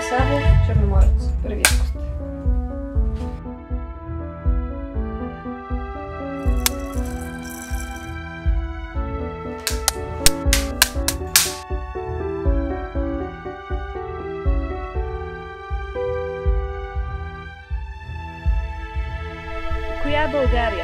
Савов, Черноморец, първи август. Коя е България?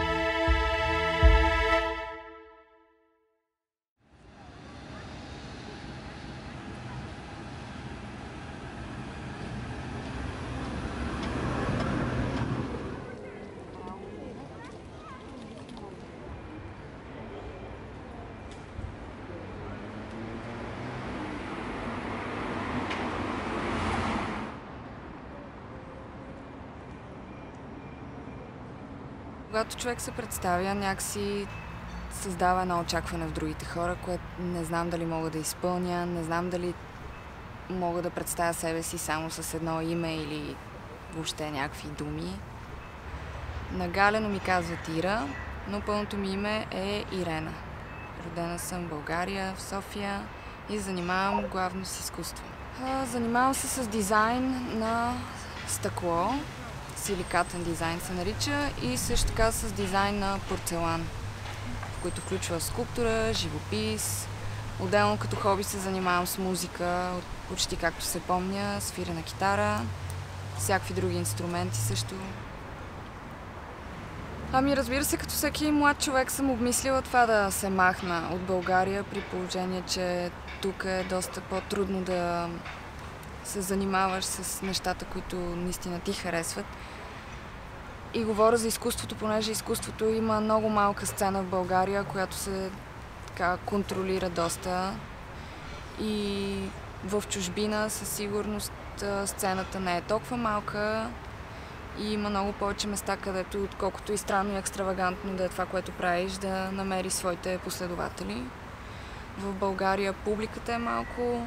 Когато човек се представя, някакси създава едно очакване в другите хора, което не знам дали мога да изпълня, не знам дали мога да представя себе си само с едно име или въобще някакви думи. Нагалено ми казват Ира, но пълното ми име е Ирена. Родена съм в България, в София и занимавам главно с изкуство. Занимавам се с дизайн на стъкло. Силикатен дизайн се нарича, и също така с дизайн на порцелан, в който включва скулптура, живопис. Отделно като хоби се занимавам с музика, почти както се помня, свиря на китара, всякакви други инструменти също. Разбира се, като всеки млад човек съм обмислила това да се махна от България, при положение, че тук е доста по-трудно да се занимаваш с нещата, които наистина ти харесват. И говоря за изкуството, понеже изкуството има много малка сцена в България, която се контролира доста. И в чужбина със сигурност сцената не е толкова малка и има много повече места, където, отколкото и странно и екстравагантно да е това, което правиш, да намери своите последователи. В България публиката е малко.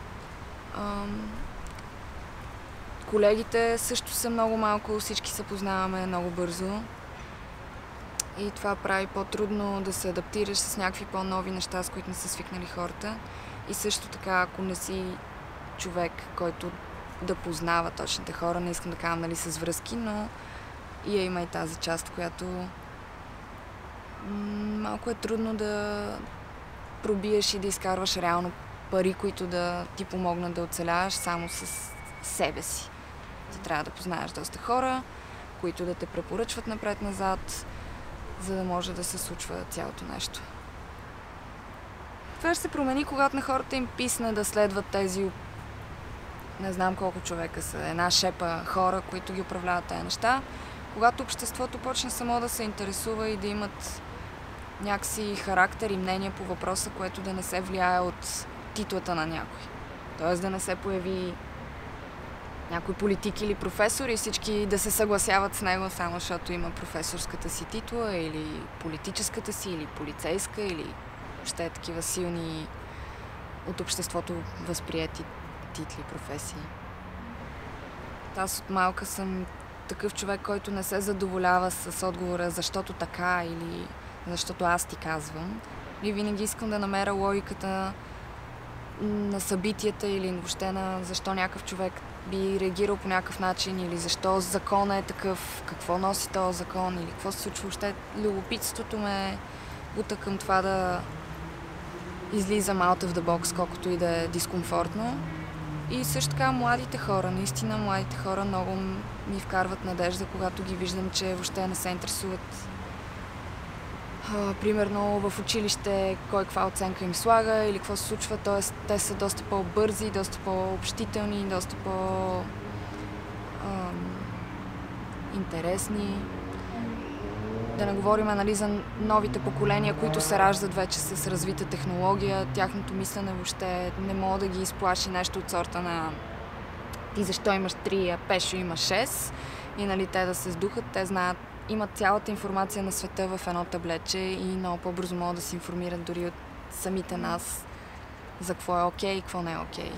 Колегите също са много малко, всички се познаваме много бързо. И това прави по-трудно да се адаптираш с някакви по-нови неща, с които не са свикнали хората. И също така, ако не си човек, който да познава точните хора, не искам да казвам, с връзки, но има и тази част, която малко е трудно да пробиеш и да изкарваш реално пари, които да ти помогнат да оцеляваш само с себе си. Ти трябва да познаеш доста хора, които да те препоръчват напред-назад, за да може да се случва цялото нещо. Това ще се промени, когато на хората им писне да следват тези, не знам колко човека са, една шепа хора, които ги управляват тези неща. Когато обществото почне само да се интересува и да имат някакси характер и мнение по въпроса, което да не се влияе от титлата на някой. Тоест да не се появи някой политик или професор и всички да се съгласяват с него, само защото има професорската си титла или политическата си, или полицейска, или въобще такива силни от обществото възприети титли, професии. Аз от малка съм такъв човек, който не се задоволява с отговора защото така или защото аз ти казвам. И винаги искам да намеря логиката на събитията или въобще на защо някакъв човек би реагирал по някакъв начин или защо законът е такъв, какво носи този закон или какво се случва. Въобще любопитството ме бута към това да излизам out of the box, колкото и да е дискомфортно. И също така младите хора, наистина младите хора много ми вкарват надежда, когато ги виждам, че въобще не се интересуват. Примерно в училище кой каква оценка им слага или какво се случва, т.е. те са доста по-бързи, доста по-общителни, доста по-интересни. Да не говорим за новите поколения, които се раждат вече с развита технология, тяхното мислене въобще не мога да ги изплаши нещо от сорта на ти защо имаш 3, а Пешо има 6 и те да се сдухат, те знаят, имат цялата информация на света в едно таблетче и много по-бързо могат да се информират дори от самите нас за какво е окей и какво не е окей.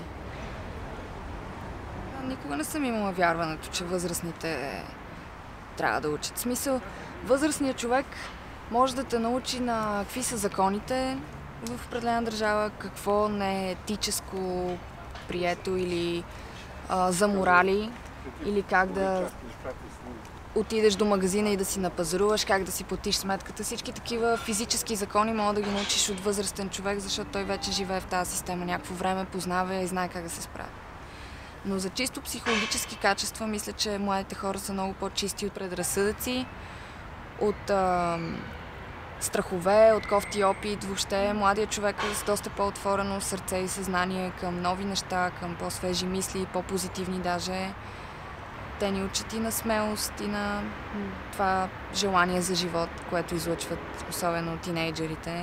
Никога не съм имала вярването, че възрастните трябва да учат. В смисъл, възрастният човек може да те научи на какви са законите в определена държава, какво не е етическо прието или за морали или как да отидеш до магазина и да си напазаруваш, как да си платиш сметката. Всички такива физически закони могат да ги научиш от възрастен човек, защото той вече живее в тази система някакво време, познава и знае как да се справи. Но за чисто психологически качества мисля, че младите хора са много по-чисти от предразсъдъци, от страхове, от кофти опит. Въобще младият човек е с доста по-отворено сърце и съзнание към нови неща, към по-свежи мисли, по-позитивни даже. Те ни учат и на смелост, и на това желание за живот, което излъчват, особено тинейджерите.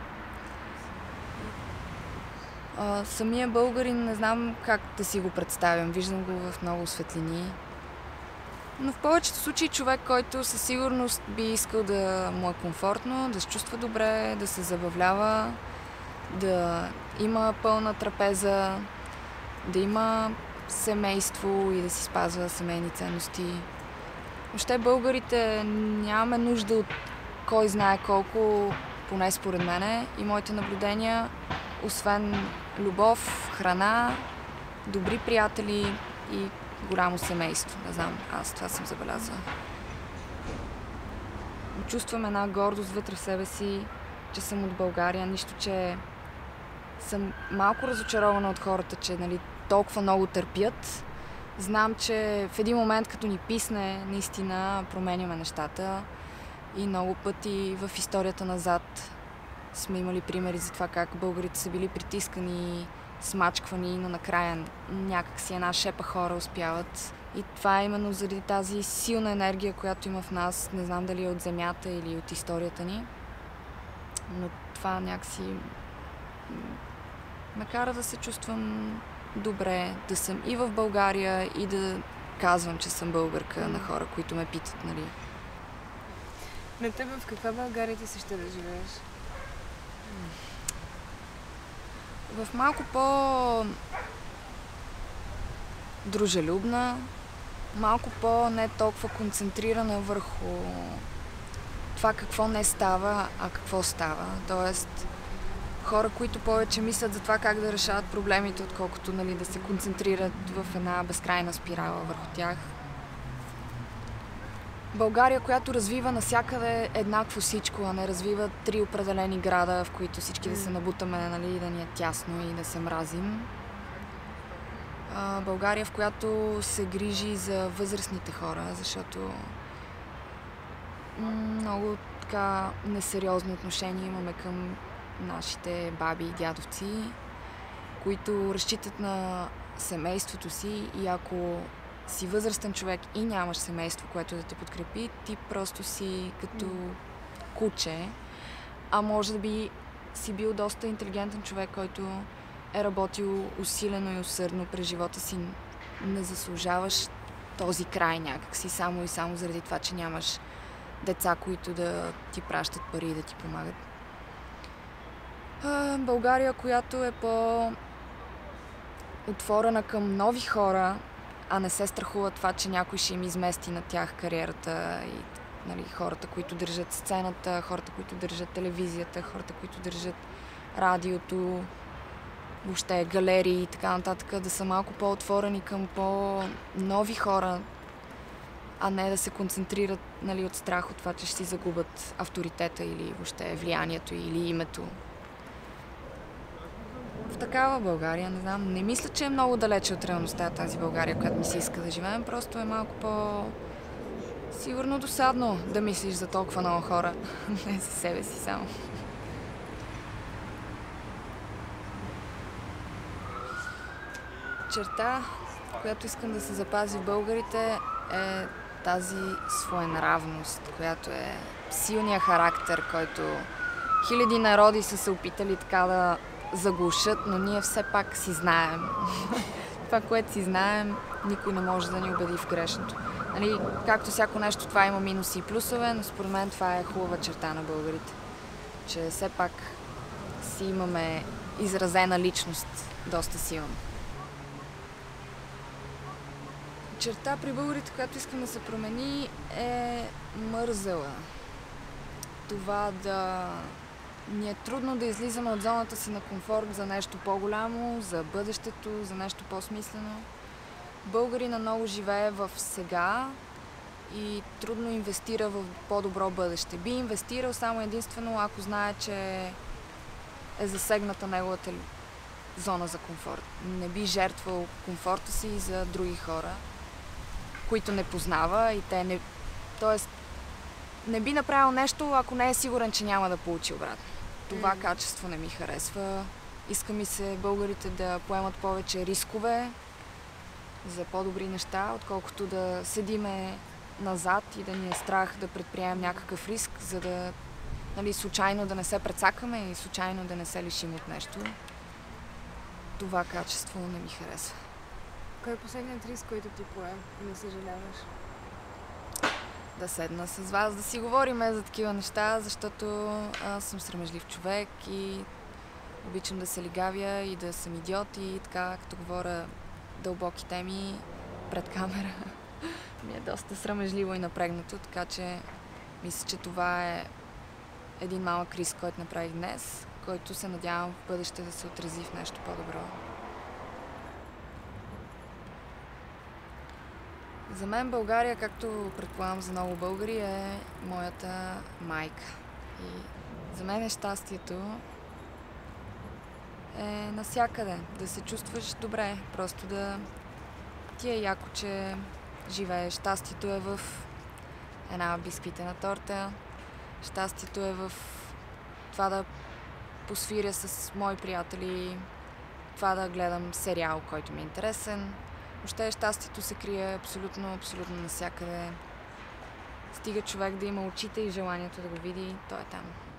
Самия българин не знам как да си го представям. Виждам го в много светлини. Но в повечето случаи човек, който със сигурност би искал да му е комфортно, да се чувства добре, да се забавлява, да има пълна трапеза, да има семейство и да си спазва семейни ценности. Въобще българите нямаме нужда от кой знае колко, поне според мене и моите наблюдения, освен любов, храна, добри приятели и голямо семейство. Не знам, аз това съм забелязала. Чувствам една гордост вътре в себе си, че съм от България, нищо, че съм малко разочарована от хората, че нали, толкова много търпят. Знам, че в един момент, като ни писне, наистина променяме нещата и много пъти в историята назад сме имали примери за това как българите са били притискани, смачквани, но накрая някак си една шепа хора успяват. И това е именно заради тази силна енергия, която има в нас. Не знам дали е от земята или от историята ни, но това някакси ме кара да се чувствам добре, да съм и в България и да казвам, че съм българка на хора, които ме питат, нали. На теб в каква България ти се ще да живееш? В малко по-дружелюбна, малко по-не толкова концентрирана върху това какво не става, а какво става. Тоест, хора, които повече мислят за това как да решават проблемите, отколкото нали, да се концентрират в една безкрайна спирала върху тях. България, която развива навсякъде еднакво всичко, а не развива 3 определени града, в които всички да се набутаме, нали, и да ни е тясно и да се мразим. България, в която се грижи за възрастните хора, защото много така несериозно отношение имаме към нашите баби и дядовци, които разчитат на семейството си и ако си възрастен човек и нямаш семейство, което да те подкрепи, ти просто си като куче, а може да би си бил доста интелигентен човек, който е работил усилено и усърдно през живота си. Не заслужаваш този край някакси, само и само заради това, че нямаш деца, които да ти пращат пари и да ти помагат. България, която е по-отворена към нови хора, а не се страхува това, че някой ще им измести на тях кариерата и нали, хората, които държат сцената, хората, които държат телевизията, хората, които държат радиото, въобще галерии и така нататък, да са малко по-отворени към по-нови хора, а не да се концентрират нали, от страх от това, че ще си загубят авторитета или въобще влиянието или името. В такава България, не знам, не мисля, че е много далече от реалността тази България, която ми се иска да живеем, просто е малко сигурно досадно да мислиш за толкова много хора, не за себе си само. Черта, която искам да се запази в българите е тази своенравност, която е силният характер, който хиляди народи са се опитали така да заглушат, но ние все пак си знаем. Това, което си знаем, никой не може да ни убеди в грешното. Нали, както всяко нещо, това има минуси и плюсове, но според мен това е хубава черта на българите. Че все пак си имаме изразена личност, доста силна. Черта при българите, която искам да се промени, е мързела. Това да ни е трудно да излизаме от зоната си на комфорт за нещо по-голямо, за бъдещето, за нещо по-смислено. българина много живее в сега и трудно инвестира в по-добро бъдеще. Би инвестирал само единствено, ако знае, че е засегната неговата зона за комфорт. Не би жертвал комфорта си за други хора, които не познава и те не... Тоест, не би направил нещо, ако не е сигурен, че няма да получи обратно. Това качество не ми харесва. Иска ми се българите да поемат повече рискове за по-добри неща, отколкото да седиме назад и да ни е страх да предприемем някакъв риск, за да случайно да не се прецакаме и случайно да не се лишим от нещо. Това качество не ми харесва. Кой е последният риск, който ти пое и не съжаляваш? Да седна с вас, да си говорим за такива неща, защото аз съм срамежлив човек и обичам да се лигавя и да съм идиот и така, като говоря дълбоки теми пред камера, ми е доста срамежливо и напрегнато, така че мисля, че това е един малък риск, който направих днес, който се надявам в бъдеще да се отрази в нещо по-добро. За мен България, както предполагам за много българи, е моята майка. И за мен щастието е навсякъде. Да се чувстваш добре, просто да ти е яко, че живееш. Щастието е в една бисквитена торта. Щастието е в това да посвиря с мои приятели, това да гледам сериал, който ми е интересен. Въобще щастието се крие абсолютно навсякъде. Стига човек да има очите и желанието да го види, той е там.